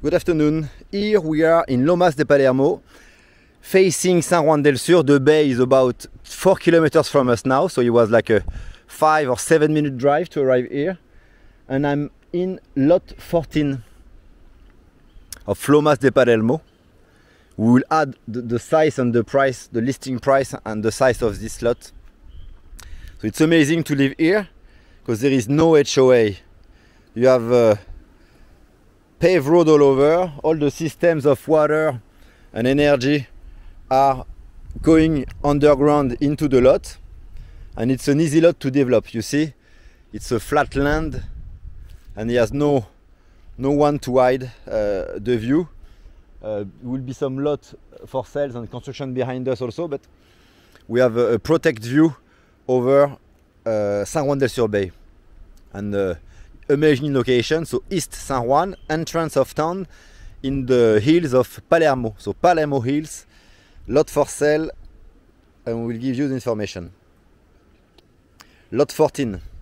Good afternoon. Here we are in Lomas de Palermo, facing San Juan del Sur. The bay is about 4 kilometers from us now, so it was like a 5 or 7 minute drive to arrive here. And I'm in lot 14 of Lomas de Palermo. We will add the size and the price, the listing price and the size of this lot. So it's amazing to live here because there is no HOA. You have paved road all over. All the systems of water and energy are going underground into the lot, and it's an easy lot to develop. You see, it's a flat land and he has no one to hide the view. Will be some lot for sales and construction behind us also, but we have a protect view over San Juan del Sur Bay and amazing location. So East San Juan, entrance of town in the hills of Palermo. So Palermo Hills, lot for sale, and we'll give you the information. Lot 14.